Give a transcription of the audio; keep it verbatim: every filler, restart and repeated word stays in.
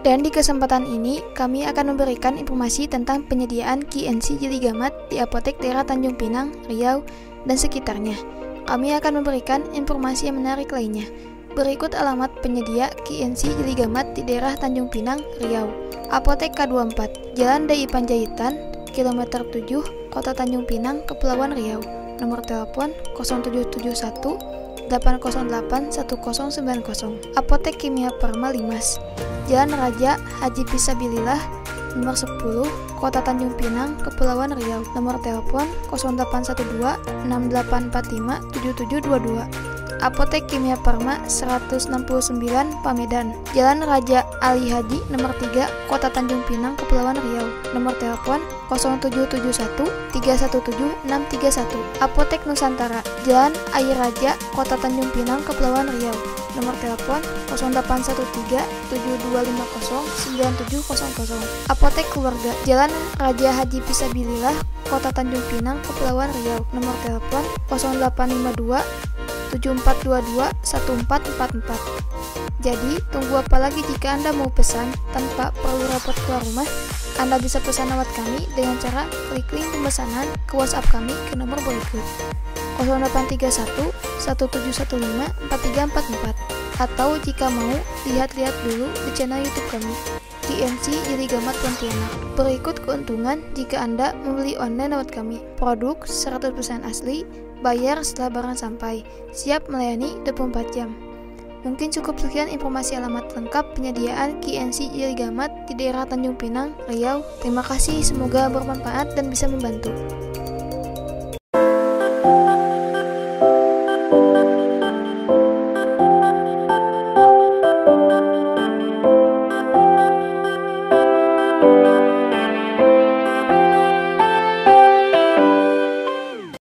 Dan di kesempatan ini, kami akan memberikan informasi tentang penyediaan Q N C Jeli Gamat di apotek daerah Tanjung Pinang, Riau, dan sekitarnya. Kami akan memberikan informasi yang menarik lainnya. Berikut alamat penyedia Q N C Jeli Gamat di daerah Tanjung Pinang, Riau. Apotek K dua puluh empat, Jalan D I Panjaitan, kilometer tujuh, Kota Tanjung Pinang, Kepulauan Riau. Nomor telepon nol tujuh tujuh satu delapan nol delapan satu nol sembilan nol. Apotek Kimia Perma Limas, Jalan Raja Haji Fisabilillah, nomor sepuluh, Kota Tanjung Pinang, Kepulauan Riau. Nomor telepon nol delapan satu dua enam delapan empat lima tujuh tujuh dua dua. Apotek Kimia Perma seratus enam puluh sembilan Pamedan, Jalan Raja Ali Hadi nomor tiga, Kota Tanjung Pinang, Kepulauan Riau. Nomor telepon nol tujuh tujuh satu tiga satu tujuh enam tiga satu. Apotek Nusantara, Jalan Air Raja, Kota Tanjung Pinang, Kepulauan Riau. Nomor telepon nol delapan satu tiga tujuh dua lima nol sembilan tujuh nol nol. Apotek Keluarga, Jalan Raja Haji Fisabilillah, Kota Tanjung Pinang, Kepulauan Riau. Nomor telepon nol delapan lima dua tujuh empat dua dua satu empat empat empat. Jadi, tunggu apa lagi jika Anda mau pesan tanpa perlu repot keluar rumah? Anda bisa pesan lewat kami dengan cara klik link pemesanan ke WhatsApp kami ke nomor berikut nol delapan tiga satu satu tujuh satu lima empat tiga empat empat, atau jika mau, lihat-lihat dulu di channel YouTube kami, Q N C Jeli Gamat Pontianak. Berikut keuntungan jika Anda membeli online lewat kami. Produk seratus persen asli, bayar setelah barang sampai, siap melayani dua puluh empat jam. Mungkin cukup sekian informasi alamat lengkap penyediaan Q N C Jeli Gamat di daerah Tanjung Pinang, Riau. Terima kasih, semoga bermanfaat dan bisa membantu.